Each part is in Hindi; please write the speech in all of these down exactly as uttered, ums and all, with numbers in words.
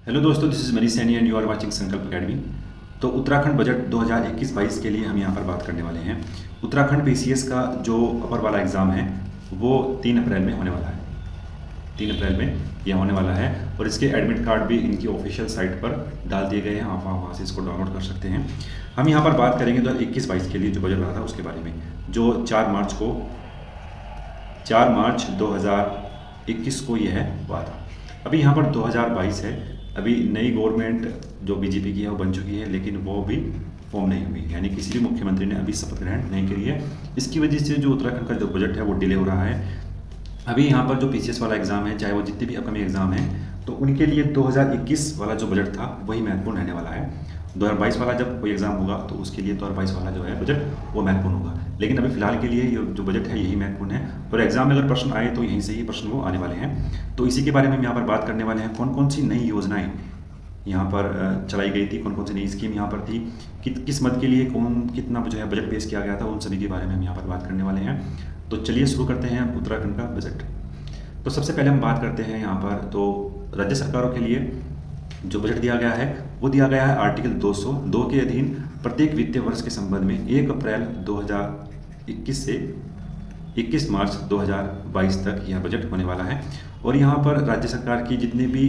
हेलो दोस्तों, this is Manish Saini and you are watching Sankalp academy. तो उत्तराखंड बजट दो हज़ार इक्कीस बाईस के लिए हम यहाँ पर बात करने वाले हैं। उत्तराखंड पीसीएस का जो अपर वाला एग्ज़ाम है वो तीन अप्रैल में होने वाला है। तीन अप्रैल में यह होने वाला है और इसके एडमिट कार्ड भी इनकी ऑफिशियल साइट पर डाल दिए गए हैं। आप वहाँ से इसको डाउनलोड कर सकते हैं। हम यहाँ पर बात करेंगे दो हज़ार इक्कीस बाईस के लिए जो बजट रहा था उसके बारे में, जो चार मार्च को चार मार्च दो हज़ार इक्कीस को यह हुआ था। अभी यहाँ पर दो हज़ार बाईस है। अभी नई गवर्नमेंट जो बीजेपी की है वो बन चुकी है, लेकिन वो भी फॉर्म नहीं हुई, यानी किसी भी मुख्यमंत्री ने अभी शपथ ग्रहण नहीं करी है। इसकी वजह से जो उत्तराखंड का जो बजट है वो डिले हो रहा है। अभी यहाँ पर जो पीसीएस वाला एग्ज़ाम है, चाहे वो जितने भी अपकमिंग एग्ज़ाम हैं, तो उनके लिए दो हज़ार इक्कीस वाला जो बजट था वही महत्वपूर्ण रहने वाला है। दो हज़ार बाईस वाला जब कोई एग्ज़ाम होगा तो उसके लिए दो हज़ार बाईस वाला जो है बजट वो महत्वपूर्ण होगा, लेकिन अभी फिलहाल के लिए ये जो बजट है यही महत्वपूर्ण है। और एग्जाम में अगर प्रश्न आए तो यहीं से ही प्रश्न वो आने वाले हैं। तो इसी के बारे में हम यहाँ पर बात करने वाले हैं। कौन कौन सी नई योजनाएं यहाँ पर चलाई गई थी, कौन कौन सी नई स्कीम यहाँ पर थी, कि, किस मद के लिए कौन कितना जो है बजट पेश किया गया था, उन सभी के बारे में हम यहाँ पर बात करने वाले हैं। तो चलिए शुरू करते हैं उत्तराखंड का बजट। तो सबसे पहले हम बात करते हैं यहाँ पर, तो राज्य सरकारों के लिए जो बजट दिया गया है वो दिया गया है आर्टिकल दो सौ दो के अधीन। प्रत्येक वित्तीय वर्ष के संबंध में एक अप्रैल दो हज़ार इक्कीस से इक्कीस मार्च दो हज़ार बाईस तक यह बजट होने वाला है। और यहाँ पर राज्य सरकार की जितनी भी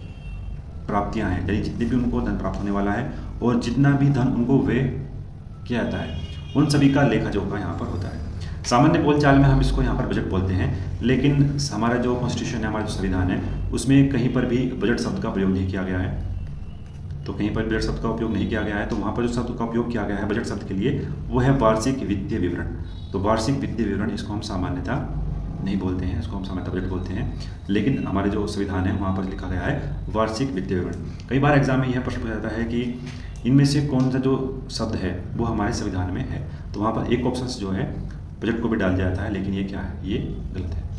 प्राप्तियाँ हैं, यानी जितने भी उनको धन प्राप्त होने वाला है और जितना भी धन उनको व्यय किया जाता है, उन सभी का लेखा जोखा यहाँ पर होता है। सामान्य बोलचाल में हम इसको यहाँ पर बजट बोलते हैं, लेकिन हमारा जो कॉन्स्टिट्यूशन है, हमारा जो संविधान है, उसमें कहीं पर भी बजट शब्द का प्रयोग नहीं किया गया है। तो कहीं पर बजट शब्द का उपयोग नहीं किया गया है। तो वहाँ पर जो शब्द का उपयोग किया गया है बजट शब्द के लिए वो है वार्षिक वित्तीय विवरण। तो वार्षिक वित्तीय विवरण इसको हम सामान्यता नहीं बोलते हैं, इसको हम सामान्यता बजट बोलते हैं, लेकिन हमारे जो संविधान है वहाँ पर लिखा गया है वार्षिक वित्तीय विवरण। कई बार एग्जाम में यह प्रश्न पूछा जाता है कि इनमें से कौन सा जो शब्द है वो हमारे संविधान में है, तो वहाँ पर एक ऑप्शन जो है बजट को भी डाल दिया जाता है, लेकिन ये क्या है, ये गलत है।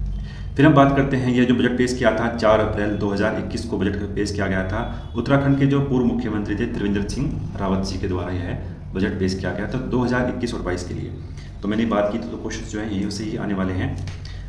फिर हम बात करते हैं, यह जो बजट पेश किया था चार अप्रैल दो हज़ार इक्कीस को बजट पेश किया गया था। उत्तराखंड के जो पूर्व मुख्यमंत्री थे त्रिवेंद्र सिंह रावत जी के द्वारा यह बजट पेश किया गया था दो हज़ार इक्कीस और बाईस के लिए। तो मैंने बात की तो क्वेश्चन जो है यही से ही आने वाले हैं।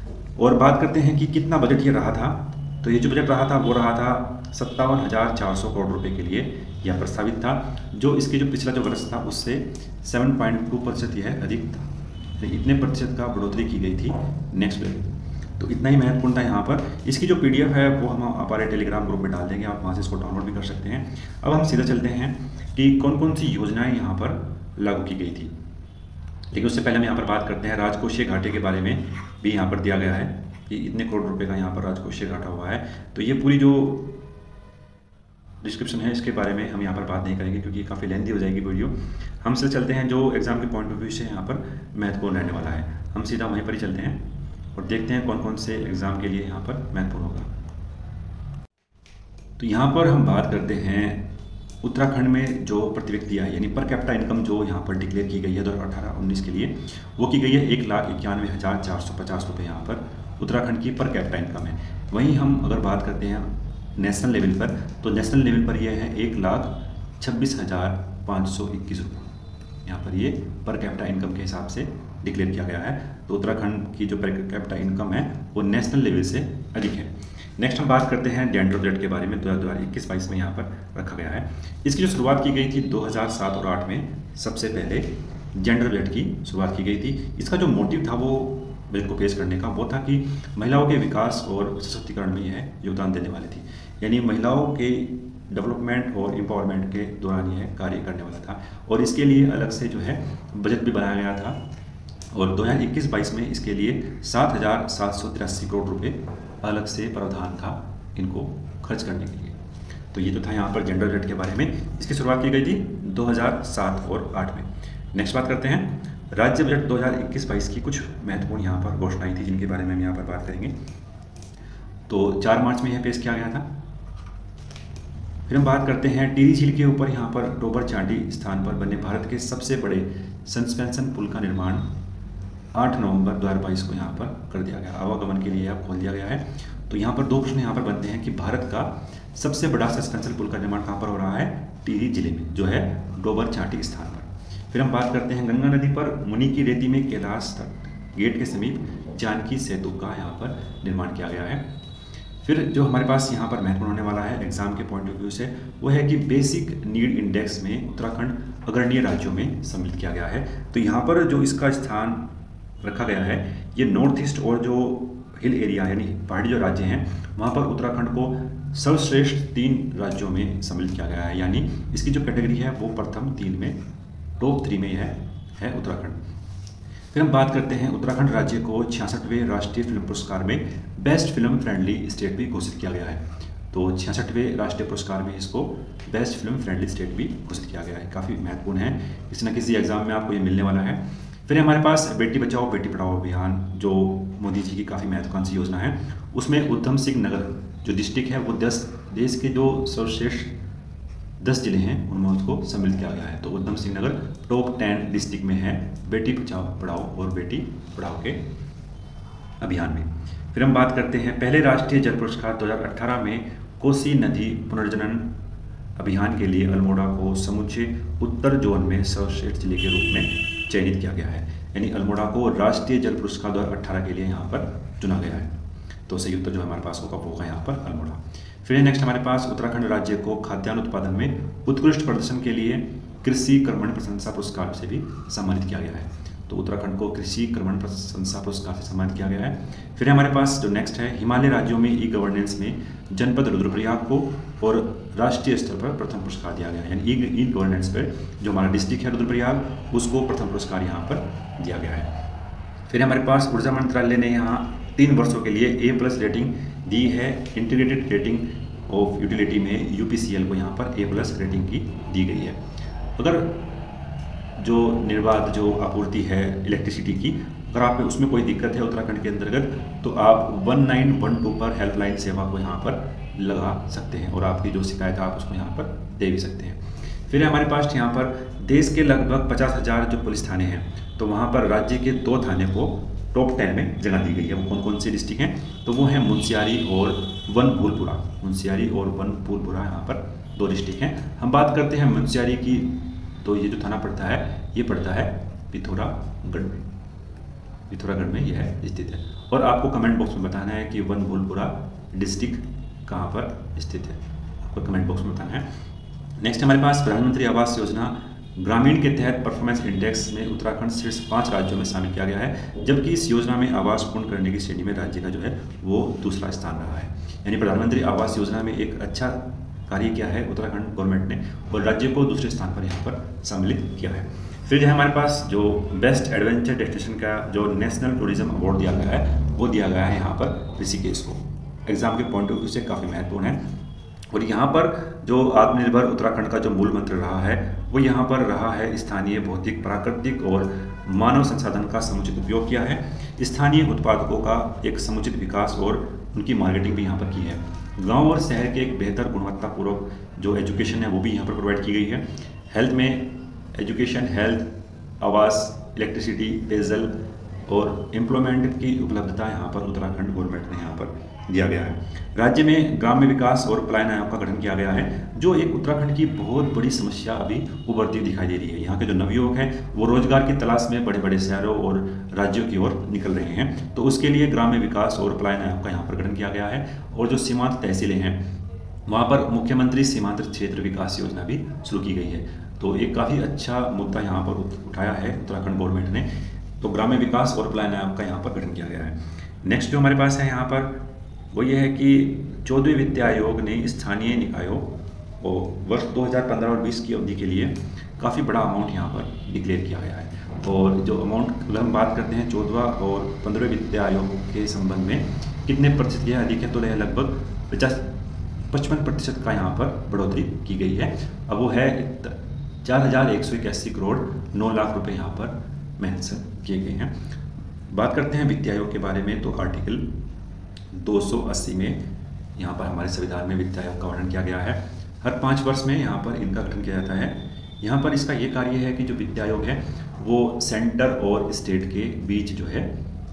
और बात करते हैं कि कितना बजट ये रहा था। तो ये जो बजट रहा था वो रहा था सत्तावन हज़ार चार सौ करोड़ रुपये के लिए यह प्रस्तावित था, जो इसके जो पिछला जो वर्ष था उससे सेवन पॉइंट टू प्रतिशत यह अधिक था। इतने प्रतिशत का बढ़ोतरी की गई थी नेक्स्ट बजट। तो इतना ही महत्वपूर्ण था यहाँ पर। इसकी जो पीडीएफ है वो हम हमारे टेलीग्राम ग्रुप में डाल देंगे, आप वहाँ से इसको डाउनलोड भी कर सकते हैं। अब हम सीधा चलते हैं कि कौन कौन सी योजनाएं यहाँ पर लागू की गई थी। लेकिन उससे पहले हम यहाँ पर बात करते हैं राजकोषीय घाटे के बारे में भी यहाँ पर दिया गया है कि इतने करोड़ रुपये का यहाँ पर राजकोषीय घाटा हुआ है। तो ये पूरी जो डिस्क्रिप्शन है इसके बारे में हम यहाँ पर बात नहीं करेंगे क्योंकि ये काफ़ी लेंथी हो जाएगी वीडियो। हम सीधे चलते हैं जो एग्जाम के पॉइंट ऑफ व्यू से यहाँ पर महत्वपूर्ण रहने वाला है। हम सीधा वहीं पर ही चलते हैं और देखते हैं कौन कौन से एग्ज़ाम के लिए यहाँ पर महत्वपूर्ण होगा। तो यहाँ पर हम बात करते हैं उत्तराखंड में जो प्रति व्यक्ति आय यानी पर कैपिटा इनकम जो यहाँ पर डिक्लेयर की गई है दो हज़ार अठारह उन्नीस के लिए, वो की गई है एक लाख इक्यानवे हज़ार चार सौ पचास रुपये यहाँ पर उत्तराखंड की पर कैपिटा इनकम है। वहीं हम अगर बात करते हैं नेशनल लेवल पर, तो नेशनल लेवल पर यह है एक लाख छब्बीस हज़ार पाँच सौ इक्कीस रुपये यहाँ पर ये पर कैपिटा इनकम के हिसाब से डिक्लेयर किया गया है। तो उत्तराखंड की जो पर कैपिटा इनकम है वो नेशनल लेवल से अधिक है। नेक्स्ट हम बात करते हैं जेंडर बजट के बारे में। दो हज़ार इक्कीस बाईस में यहाँ पर रखा गया है। इसकी जो शुरुआत की गई थी दो हज़ार सात और आठ में, सबसे पहले जेंडर बजट की शुरुआत की गई थी। इसका जो मोटिव था वो बजट को पेश करने का वो था कि महिलाओं के विकास और सशक्तिकरण में यह योगदान देने वाली थी, यानी महिलाओं के डेवलपमेंट और एम्पावरमेंट के दौरान यह कार्य करने वाला था। और इसके लिए अलग से जो है बजट भी बनाया गया था और दो हज़ार इक्कीस बाईस में इसके लिए सात हज़ार सात सौ तिरासी करोड़ रुपए अलग से प्रावधान था इनको खर्च करने के लिए। तो ये जो था यहाँ पर जेंडर बजट के बारे में, इसकी शुरुआत की गई थी दो हज़ार सात और आठ में। नेक्स्ट बात करते हैं राज्य बजट दो हज़ार इक्कीस बाईस की कुछ महत्वपूर्ण यहाँ पर घोषणाएं थी जिनके बारे में हम यहाँ पर बात करेंगे। तो चार मार्च में यह पेश किया गया था। फिर हम बात करते हैं टिहरी झील के ऊपर यहाँ पर डोबर चांडी स्थान पर बने भारत के सबसे बड़े सस्पेंशन पुल का निर्माण आठ नवंबर दो हज़ार बाईस को यहाँ पर कर दिया गया। आवागमन के लिए अब खोल दिया गया है। तो यहाँ पर दो प्रश्न यहाँ पर बनते हैं कि भारत का सबसे बड़ा सस्पेंशन पुल का निर्माण कहाँ पर हो रहा है, टिहरी जिले में, जो है डोबर चांटी स्थान पर। फिर हम बात करते हैं गंगा नदी पर मुनि की रेती में कैलाश तक गेट के समीप जानकी सेतु का यहाँ पर निर्माण किया गया है। फिर जो हमारे पास यहाँ पर महत्वपूर्ण होने वाला है एग्जाम के पॉइंट ऑफ व्यू से, वो है कि बेसिक नीड इंडेक्स में उत्तराखंड अग्रणीय राज्यों में सम्मिलित किया गया है। तो यहाँ पर जो इसका स्थान रखा गया है, ये नॉर्थ ईस्ट और जो हिल एरिया यानी पहाड़ी जो राज्य हैं वहाँ पर उत्तराखंड को सर्वश्रेष्ठ तीन राज्यों में सम्मिलित किया गया है। यानी इसकी जो कैटेगरी है वो प्रथम तीन में, टॉप थ्री में है, है उत्तराखंड। फिर हम बात करते हैं उत्तराखंड राज्य को छियासठवें राष्ट्रीय फिल्म पुरस्कार में बेस्ट फिल्म फ्रेंडली स्टेट भी घोषित किया गया है। तो छियासठवें राष्ट्रीय पुरस्कार में इसको बेस्ट फिल्म फ्रेंडली स्टेट भी घोषित किया गया है। काफ़ी महत्वपूर्ण है, किसी न किसी एग्जाम में आपको ये मिलने वाला है। फिर हमारे पास बेटी बचाओ बेटी पढ़ाओ अभियान, जो मोदी जी की काफ़ी महत्वाकांक्षी योजना है, उसमें उधम सिंह नगर जो डिस्ट्रिक्ट है वो दस देश के जो सर्वश्रेष्ठ दस जिले हैं उनमें उसको सम्मिलित किया गया है। तो Udham Singh Nagar top ten district में है बेटी बचाओ पढ़ाओ और बेटी पढ़ाओ के अभियान में। फिर हम बात करते हैं पहले राष्ट्रीय जल पुरस्कार दो हज़ार अठारह में कोसी नदी पुनर्जनन अभियान के लिए अल्मोड़ा को समूचे उत्तर जोन में सर्वश्रेष्ठ जिले के रूप में चयनित किया गया है। यानी अल्मोड़ा को राष्ट्रीय जल पुरस्कार दो हज़ार अठारह के लिए यहाँ पर चुना गया है। तो सही उत्तर जो हमारे पास होगा वो होगा यहाँ पर अल्मोड़ा। फिर नेक्स्ट हमारे पास उत्तराखंड राज्य को खाद्यान्न उत्पादन में उत्कृष्ट प्रदर्शन के लिए कृषि कर्मण प्रशंसा पुरस्कार से भी सम्मानित किया गया है। तो उत्तराखंड को कृषि कर्मण प्रशंसा पुरस्कार से सम्मानित किया गया है। फिर हमारे पास जो नेक्स्ट है हिमालय राज्यों में ई गवर्नेंस में जनपद रुद्रप्रयाग को और राष्ट्रीय स्तर पर प्रथम पुरस्कार दिया गया है। यानी ई ई गवर्नेंस पर जो हमारा डिस्ट्रिक्ट है रुद्रप्रयाग उसको प्रथम पुरस्कार यहाँ पर दिया गया है। फिर हमारे पास ऊर्जा मंत्रालय ने यहाँ तीन वर्षों के लिए ए प्लस रेटिंग दी है। इंटीग्रेटेड रेटिंग ऑफ यूटिलिटी में यूपीसीएल को यहाँ पर ए प्लस रेटिंग की दी गई है। अगर जो निर्बाध जो आपूर्ति है इलेक्ट्रिसिटी की, अगर आप उसमें कोई दिक्कत है उत्तराखंड के अंतर्गत, तो आप वन नाइन वन टू पर हेल्पलाइन सेवा को यहाँ पर लगा सकते हैं और आपकी जो शिकायत है आप उसको यहाँ पर दे भी सकते हैं। फिर हमारे पास यहाँ पर देश के लगभग पचास हज़ार जो पुलिस थाने हैं, तो वहाँ पर राज्य के दो थाने को टॉप टेन में जगह दी गई है। वो कौन कौन से डिस्ट्रिक्ट हैं, तो वो हैं मुंशियारी और वनभूलपुरा। मुंशियारी और वनभूलपुरा यहाँ पर दो डिस्ट्रिक्ट हैं। हम बात करते हैं मुंशियारी की, तो ये जो थाना पड़ता है ये पड़ता है पिथौरागढ़ में, पिथौरागढ़ में यह स्थित है। और आपको कमेंट बॉक्स में बताना है कि वनभूलपुरा डिस्ट्रिक्ट कहाँ पर स्थित है, आपको कमेंट बॉक्स में बताना है। नेक्स्ट हमारे पास प्रधानमंत्री आवास योजना ग्रामीण के तहत परफॉर्मेंस इंडेक्स में उत्तराखंड शीर्ष पाँच राज्यों में शामिल किया गया है, जबकि इस योजना में आवास पूर्ण करने की श्रेणी में राज्य का जो है वो दूसरा स्थान रहा है। यानी प्रधानमंत्री आवास योजना में एक अच्छा कार्य किया है उत्तराखंड गवर्नमेंट ने और राज्य को दूसरे स्थान पर यहाँ पर सम्मिलित किया है। फिर जो है हमारे पास जो बेस्ट एडवेंचर डेस्टिनेशन का जो नेशनल टूरिज्म अवार्ड दिया गया है वो दिया गया है यहाँ पर ऋषिकेश को। एग्जाम के पॉइंट ऑफ व्यू से काफ़ी महत्वपूर्ण है। और यहाँ पर जो आत्मनिर्भर उत्तराखंड का जो मूल मंत्र रहा है वो यहाँ पर रहा है स्थानीय भौतिक प्राकृतिक और मानव संसाधन का समुचित उपयोग किया है, स्थानीय उत्पादकों का एक समुचित विकास और उनकी मार्केटिंग भी यहाँ पर की है। गांव और शहर के एक बेहतर गुणवत्तापूर्वक जो एजुकेशन है वो भी यहाँ पर प्रोवाइड की गई है। हेल्थ में एजुकेशन, हेल्थ, आवास, इलेक्ट्रिसिटी, पेयजल और एम्प्लॉयमेंट की उपलब्धता यहाँ पर उत्तराखंड गवर्नमेंट ने यहाँ पर दिया गया है। राज्य में ग्राम्य विकास और पलायन आयोग का गठन किया गया है, जो एक उत्तराखंड की बहुत बड़ी समस्या अभी उभरती हुई दिखाई दे रही है। यहाँ के जो नवयुवक हैं वो रोजगार की तलाश में बड़े बड़े शहरों और राज्यों की ओर निकल रहे हैं। तो उसके लिए ग्राम्य विकास और पलायन आयोग का यहाँ पर गठन किया गया है। और जो सीमांत तहसीलें हैं वहाँ पर मुख्यमंत्री सीमांत क्षेत्र विकास योजना भी शुरू की गई है। तो एक काफ़ी अच्छा मुद्दा यहाँ पर उठाया है उत्तराखंड गवर्नमेंट ने। तो ग्राम्य विकास और पलायन आयोग का यहाँ पर गठन किया गया है। नेक्स्ट जो हमारे पास है यहाँ पर वो ये है कि चौदहवें वित्त आयोग ने स्थानीय निकायों और वर्ष दो हज़ार पंद्रह और बीस की अवधि के लिए काफ़ी बड़ा अमाउंट यहाँ पर डिक्लेयर किया गया है। और जो अमाउंट अगर हम बात करते हैं चौदहवा और पंद्रहवें वित्त आयोग के संबंध में कितने प्रतिशत यह अधिक है, तो यह लगभग पचास पचपन प्रतिशत का यहाँ पर बढ़ोतरी की गई है। अब वो है चार हज़ार एक सौ इक्यासी करोड़ नौ लाख रुपये यहाँ पर मेंशन किए गए हैं। बात करते हैं वित्त आयोग के बारे में, तो आर्टिकल दो सौ अस्सी में यहाँ पर हमारे संविधान में वित्त आयोग का वर्णन किया गया है। हर पाँच वर्ष में यहाँ पर इनका गठन किया जाता है। यहाँ पर इसका ये कार्य है कि जो वित्त आयोग है वो सेंटर और स्टेट के बीच जो है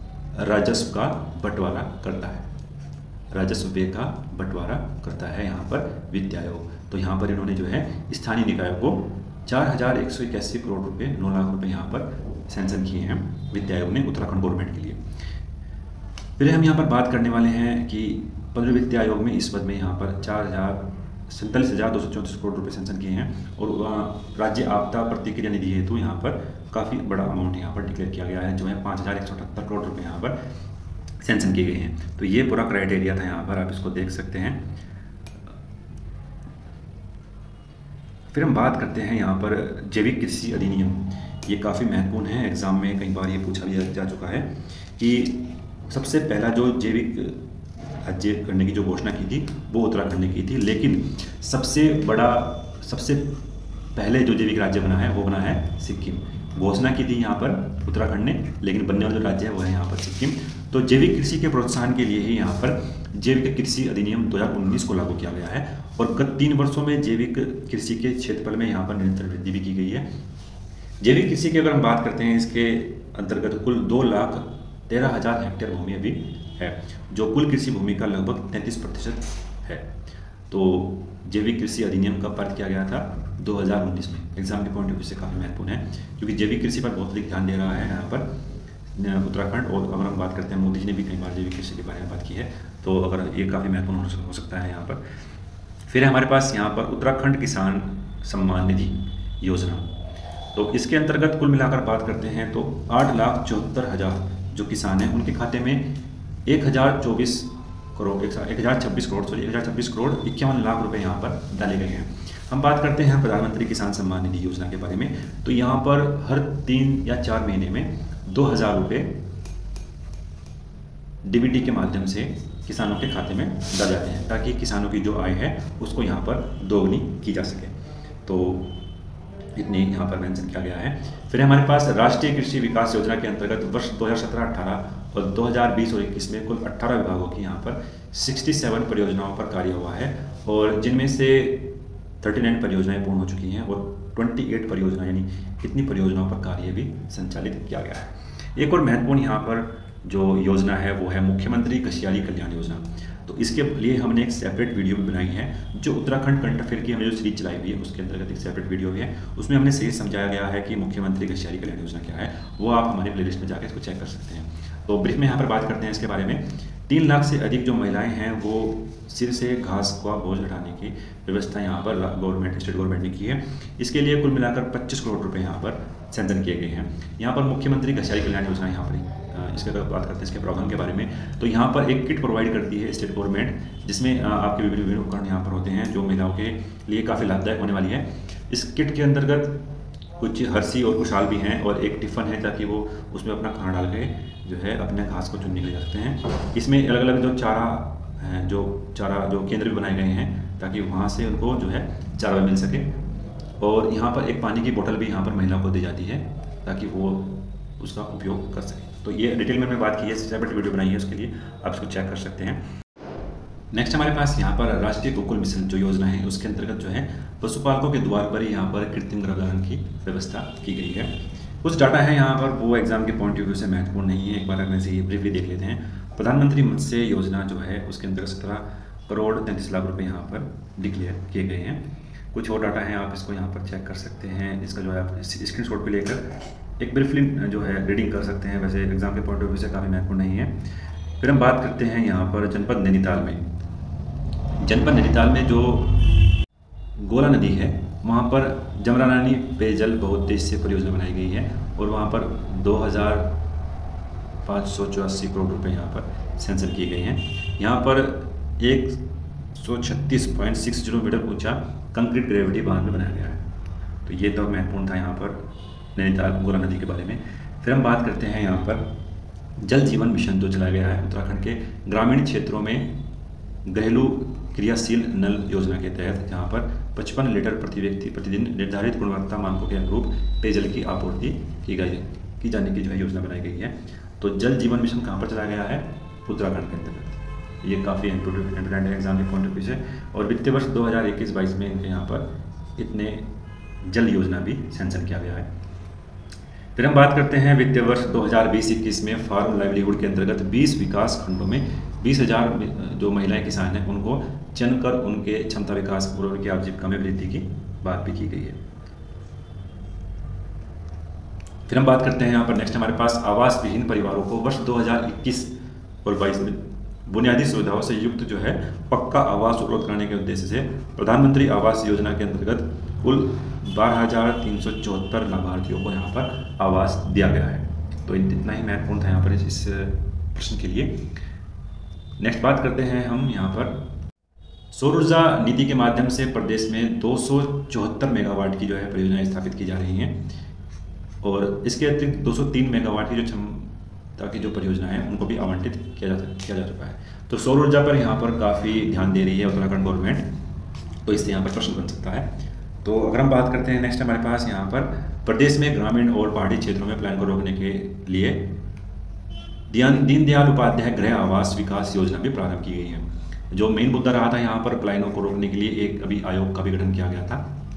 राजस्व का बंटवारा करता है, राजस्व व्यय का बंटवारा करता है यहाँ पर वित्त आयोग। तो यहाँ पर इन्होंने जो है स्थानीय निकायों को चार हज़ार एक सौ इक्यासी करोड़ रुपये नौ लाख रुपये यहाँ पर सैंक्शन किए हैं वित्त आयोग ने उत्तराखंड गवर्नमेंट के लिए। फिर हम यहाँ पर बात करने वाले हैं कि पंद्रह वित्तीय आयोग में इस पद में यहाँ पर चार हज़ार सैंतालीस हज़ार दो सौ चौंतीस करोड़ रुपए सेंक्शन किए हैं और राज्य आपदा प्रतिक्रिया निधि हेतु यहाँ पर काफ़ी बड़ा अमाउंट यहाँ पर डिक्लेयर किया गया है, जो है पाँच हज़ार एक सौ अठहत्तर करोड़ रुपए यहाँ पर सेंक्शन किए गए हैं। तो ये पूरा क्राइटेरिया था, यहाँ पर आप इसको देख सकते हैं। फिर हम बात करते हैं यहाँ पर जैविक कृषि अधिनियम। ये काफ़ी महत्वपूर्ण है, एग्जाम में कई बार ये पूछा भी जा चुका है कि सबसे पहला जो जैविक राज्य करने की जो घोषणा की थी वो उत्तराखंड ने की थी, लेकिन सबसे बड़ा सबसे पहले जो जैविक राज्य बना है वो बना है सिक्किम। घोषणा की थी यहाँ पर उत्तराखंड ने, लेकिन बनने वाला जो राज्य है वो है यहाँ पर सिक्किम। तो जैविक कृषि के प्रोत्साहन के लिए ही यहाँ पर जैविक कृषि अधिनियम दो हज़ार उन्नीस को लागू किया गया है और गत तीन वर्षों में जैविक कृषि के क्षेत्रफल में यहाँ पर निरंतर वृद्धि भी की गई है। जैविक कृषि की अगर हम बात करते हैं, इसके अंतर्गत कुल दो लाख तेरह हज़ार हेक्टेयर भूमि अभी है, जो कुल कृषि भूमि का लगभग तैंतीस प्रतिशत है। तो जैविक कृषि अधिनियम कब पारित किया गया था? दो हज़ार उन्नीस में। एग्जाम के पॉइंट ऑफ व्यू से काफ़ी महत्वपूर्ण है, क्योंकि जैविक कृषि पर बहुत अधिक ध्यान दे रहा है यहाँ पर उत्तराखंड। और अगर हम बात करते हैं, मोदी जी ने भी कई बार जैविक कृषि के बारे में बात की है, तो अगर ये काफ़ी महत्वपूर्ण हो सकता है यहाँ पर। फिर हमारे पास यहाँ पर उत्तराखंड किसान सम्मान निधि योजना। तो इसके अंतर्गत कुल मिलाकर बात करते हैं तो आठ लाख चौहत्तर हज़ार जो किसान हैं उनके खाते में एक हज़ार चौबीस करोड़ एक हज़ार छब्बीस करोड़ सॉरी एक हज़ार छब्बीस करोड़ इक्यावन लाख रुपए यहाँ पर डाले गए हैं। हम बात करते हैं प्रधानमंत्री किसान सम्मान निधि योजना के बारे में। तो यहाँ पर हर तीन या चार महीने में दो हज़ार रुपये डीबीटी के माध्यम से किसानों के खाते में डाल जाते हैं, ताकि किसानों की जो आय है उसको यहाँ पर दोगुनी की जा सके। तो इतनी यहाँ पर मेंशन किया गया है। फिर हमारे पास राष्ट्रीय कृषि विकास योजना के अंतर्गत वर्ष दो हज़ार सत्रह अठारह और दो हज़ार बीस और इक्कीस में कुल अठारह विभागों की यहाँ पर सड़सठ परियोजनाओं पर कार्य हुआ है, और जिनमें से उनतालीस परियोजनाएं पूर्ण हो चुकी हैं और अट्ठाईस परियोजना यानी इतनी परियोजनाओं पर कार्य भी संचालित किया गया है। एक और महत्वपूर्ण यहाँ पर जो योजना है वो है मुख्यमंत्री कशियारी कल्याण योजना। तो इसके लिए हमने एक सेपरेट वीडियो भी बनाई है, जो उत्तराखंड करंट अफेयर की हमने जो सीरीज चलाई हुई है उसके अंतर्गत एक सेपरेट वीडियो भी है। उसमें हमने सही समझाया गया है कि मुख्यमंत्री कशियारी कल्याण योजना क्या है, वो आप हमारे प्लेलिस्ट में जाकर इसको चेक कर सकते हैं। तो ब्रीफ में यहाँ पर बात करते हैं इसके बारे में। तीन लाख से अधिक जो महिलाएं हैं वो सिर से घास का बोझ हटाने की व्यवस्था यहाँ पर गवर्नमेंट स्टेट गवर्नमेंट ने की है। इसके लिए कुल मिलाकर पच्चीस करोड़ रुपए यहाँ पर सैंक्शन किए गए हैं। यहाँ पर मुख्यमंत्री कशियारी कल्याण योजना यहाँ पर इसके अगर बात करते हैं इसके प्रावधान के बारे में, तो यहाँ पर एक किट प्रोवाइड करती है स्टेट गवर्नमेंट, जिसमें आपके विभिन्न विभिन्न उपकरण यहाँ पर होते हैं जो महिलाओं के लिए काफ़ी लाभदायक होने वाली है। इस किट के अंतर्गत कुछ हर्सी और खुशहाल भी हैं और एक टिफ़न है, ताकि वो उसमें अपना खाना डाल के जो है अपने घास को चुनने के लिए जा सकते हैं। इसमें अलग अलग जो चारा हैं, जो चारा जो केंद्र भी बनाए गए हैं, ताकि वहाँ से उनको जो है चारा मिल सके। और यहाँ पर एक पानी की बोतल भी यहाँ पर महिलाओं को दी जाती है, ताकि वो उसका उपयोग कर सकें। तो ये डिटेल में मैंने बात की है, सेपरेट वीडियो बनाई है, उसके लिए आप इसको चेक कर सकते हैं। नेक्स्ट हमारे पास यहाँ पर राष्ट्रीय गोकुल मिशन जो योजना है उसके अंतर्गत जो है पशुपालकों के द्वार पर ही यहाँ पर कृत्रिम गर्भधारण की व्यवस्था की गई है। कुछ डाटा है यहाँ पर, वो एग्जाम के पॉइंट ऑफ व्यू से महत्वपूर्ण नहीं है, एक बार हम इसे ब्रीफली देख लेते हैं। प्रधानमंत्री मत्स्य योजना जो है उसके अंतर्गत सत्रह करोड़ तैंतीस लाख रुपये यहाँ पर डिक्लेयर किए गए हैं। कुछ और डाटा है, आप इसको यहाँ पर चेक कर सकते हैं। इसका जो है आप स्क्रीन शॉट पर लेकर एक ब्रीफली जो है रीडिंग कर सकते हैं, वैसे एग्जाम के पॉइंट ऑफ व्यू से काफ़ी महत्वपूर्ण नहीं है। फिर हम बात करते हैं यहाँ पर जनपद नैनीताल में। जनपद नैनीताल में जो गोला नदी है वहाँ पर जमरानी पेयजल बहुउद्देश्य परियोजना बनाई गई है, और वहाँ पर दो हज़ार पाँच सौ चौरासी करोड़ रुपये यहाँ पर सेंक्शन किए गए हैं। यहाँ पर एक सौ छत्तीस पॉइंट सिक्स जीरो मीटर ऊंचा कंक्रीट ग्रेविटी बांध में बनाया गया है। तो ये तो महत्वपूर्ण था यहाँ पर नैनीताल गोला नदी के बारे में। फिर हम बात करते हैं यहाँ पर जल जीवन मिशन जो चलाया गया है उत्तराखंड के ग्रामीण क्षेत्रों में घरेलू क्रियाशील नल योजना के तहत, जहाँ पर पचपन लीटर प्रति व्यक्ति प्रतिदिन निर्धारित गुणवत्ता मानकों के अनुरूप पेयजल की आपूर्ति की गई की जाने की जो है योजना बनाई गई है। तो जल जीवन मिशन कहाँ पर चलाया गया है? उत्तराखंड के अंतर्गत। ये काफ़ी इम्पोर्टेंट है एग्जाम के पॉइंट ऑफ व्यू से। और वित्तीय वर्ष दो हज़ार इक्कीस बाईस में इनके यहाँ पर इतने जल योजना भी सेंक्शन किया गया है। फिर हम बात करते हैं वित्तीय वर्ष दो हज़ार बीस इक्कीस में फार्म लाइवलीहुड के अंतर्गत बीस विकास खंडों में बीस हज़ार जो महिलाएं किसान हैं उनको चुनकर उनके क्षमता विकास और उनकी आजीविका में वृद्धि की बात भी की गई है। फिर हम बात करते हैं यहाँ पर नेक्स्ट हमारे पास आवास विहीन परिवारों को वर्ष दो हज़ार इक्कीस और बाईस में बुनियादी सुविधाओं से युक्त जो है पक्का आवास उपलब्ध कराने के उद्देश्य से प्रधानमंत्री आवास योजना के अंतर्गत कुल बारह हजार तीन सौ चौहत्तर लाभार्थियों को यहाँ पर आवास दिया गया है। तो इतना ही महत्वपूर्ण था यहाँ पर इस प्रश्न के लिए। नेक्स्ट बात करते हैं हम यहाँ पर सौर ऊर्जा नीति के माध्यम से प्रदेश में दो सौ चौहत्तर मेगावाट की जो है परियोजनाएं स्थापित की जा रही हैं और इसके अतिरिक्त दो सौ तीन मेगावाट की जो क्षमता की जो परियोजना है उनको भी आवंटित किया जा किया जा चुका है। तो सौर ऊर्जा पर यहाँ पर काफ़ी ध्यान दे रही है उत्तराखंड गवर्नमेंट, तो इससे यहाँ पर प्रश्न बन सकता है। तो अगर हम बात करते हैं नेक्स्ट हमारे पास यहाँ पर प्रदेश में ग्रामीण और पहाड़ी क्षेत्रों में पलायन को रोकने के लिए दीनदयाल उपाध्याय गृह आवास विकास योजना भी प्रारंभ की गई है। जो मेन मुद्दा रहा था यहाँ पर पलायनों को रोकने के लिए एक अभी आयोग का भी गठन किया गया था,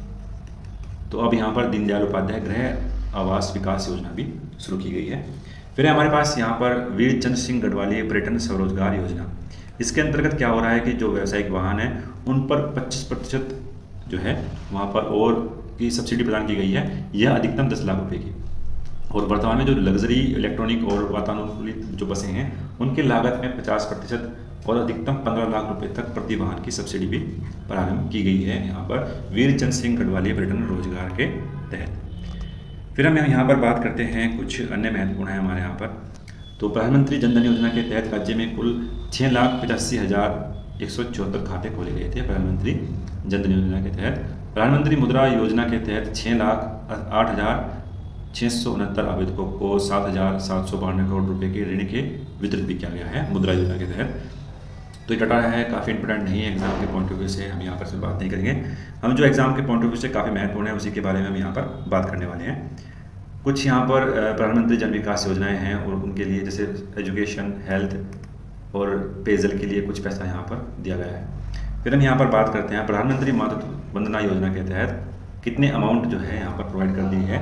तो अब यहाँ पर दीनदयाल उपाध्याय गृह आवास विकास योजना भी शुरू की गई है। फिर हमारे पास यहाँ पर वीर चंद्र सिंह गढ़वाली पर्यटन स्वरोजगार योजना। इसके अंतर्गत क्या हो रहा है कि जो व्यावसायिक वाहन है उन पर पच्चीस प्रतिशत जो है वहाँ पर और की सब्सिडी प्रदान की गई है, यह अधिकतम दस लाख रुपये की। और वर्तमान में जो लग्जरी इलेक्ट्रॉनिक और वातानुकूलित जो बसें हैं उनकी लागत में पचास प्रतिशत और अधिकतम पंद्रह लाख रुपए तक प्रति वाहन की सब्सिडी भी प्रारंभ की गई है यहाँ पर वीर चंद्र सिंह गढ़वाली पर्यटन रोजगार के तहत। फिर हम यहाँ पर बात करते हैं कुछ अन्य महत्वपूर्ण है हमारे यहाँ पर। तो प्रधानमंत्री जन धन योजना के तहत राज्य में कुल छः लाख पचासी हज़ार एक सौ चौहत्तर खाते खोले गए थे प्रधानमंत्री जन धन योजना के तहत। प्रधानमंत्री मुद्रा योजना के तहत छः लाख आठ हज़ार छः सौ उनहत्तर आवेदकों को सात हज़ार सात सौ बानवे करोड़ रुपए के ऋण के वितरित भी किया गया है मुद्रा योजना के तहत। तो ये डाटा है काफ़ी इंपॉर्टेंट नहीं है एग्जाम के पॉइंट ऑफ व्यू से, हम यहाँ पर से बात नहीं करेंगे। हम जो एग्जाम के पॉइंट ऑफ व्यू से काफ़ी महत्वपूर्ण है उसी के बारे में हम यहाँ पर बात करने वाले हैं। कुछ यहाँ पर प्रधानमंत्री जन विकास योजनाएं हैं और उनके लिए जैसे एजुकेशन, हेल्थ और पेयजल के लिए कुछ पैसा यहाँ पर दिया गया है। फिर हम यहाँ पर बात करते हैं प्रधानमंत्री मातृत्व वंदना योजना के तहत कितने अमाउंट जो है यहाँ पर प्रोवाइड कर दी है।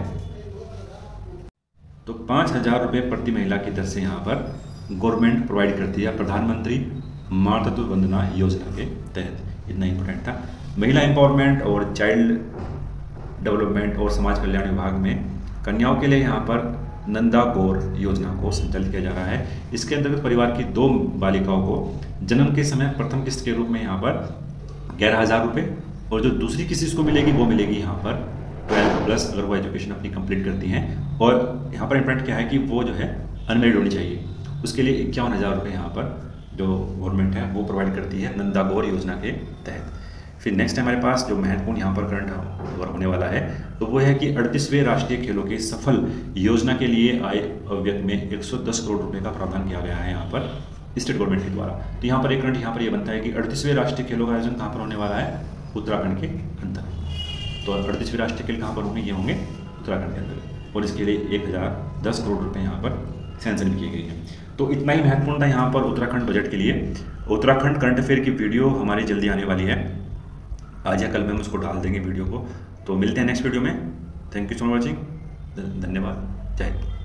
तो पाँच हज़ार रुपये प्रति महिला की दर से यहाँ पर गवर्नमेंट प्रोवाइड करती है प्रधानमंत्री मातृत्व वंदना योजना के तहत। इतना इंपॉर्टेंट था। महिला एम्पावरमेंट और चाइल्ड डेवलपमेंट और समाज कल्याण विभाग में कन्याओं के लिए यहाँ पर नंदा गौर योजना को संचालित किया जा रहा है। इसके अंतर्गत परिवार की दो बालिकाओं को जन्म के समय प्रथम किस्त के रूप में यहाँ पर ग्यारह हज़ार रुपये और जो दूसरी किस्त इसको मिलेगी वो मिलेगी यहाँ पर ट्वेल्व प्लस अगर वो एजुकेशन अपनी कंप्लीट करती हैं। और यहाँ पर इम्पोर्टेंट क्या है कि वो जो है अनमेरिड होनी चाहिए, उसके लिए इक्यावन हज़ार रुपये यहाँ पर जो गवर्नमेंट है वो प्रोवाइड करती है नंदा गौर योजना के तहत। फिर नेक्स्ट हमारे पास जो महत्वपूर्ण यहाँ पर करंट होने वाला है तो वो है कि अड़तीसवें राष्ट्रीय खेलों के सफल योजना के लिए आय व्यय में एक सौ दस करोड़ रुपए का प्रावधान किया गया है यहाँ पर स्टेट गवर्नमेंट के द्वारा। तो यहाँ पर एक करंट यहाँ पर ये यह बनता है कि अड़तीसवें राष्ट्रीय खेलों का आयोजन कहाँ पर होने वाला है, उत्तराखंड के अंदर। तो अड़तीसवें राष्ट्रीय खेल कहाँ पर होंगे, ये होंगे उत्तराखंड के अंदर और इसके लिए एक हज़ार दस करोड़ रुपये यहाँ पर सैंक्शन भी किए गए हैं। तो इतना ही महत्वपूर्ण था यहाँ पर उत्तराखंड बजट के लिए। उत्तराखंड करंट अफेयर की वीडियो हमारी जल्दी आने वाली है, आज या कल में हम उसको डाल देंगे वीडियो को। तो मिलते हैं नेक्स्ट वीडियो में। Thank you so much watching, धन्यवाद, जय हिंद।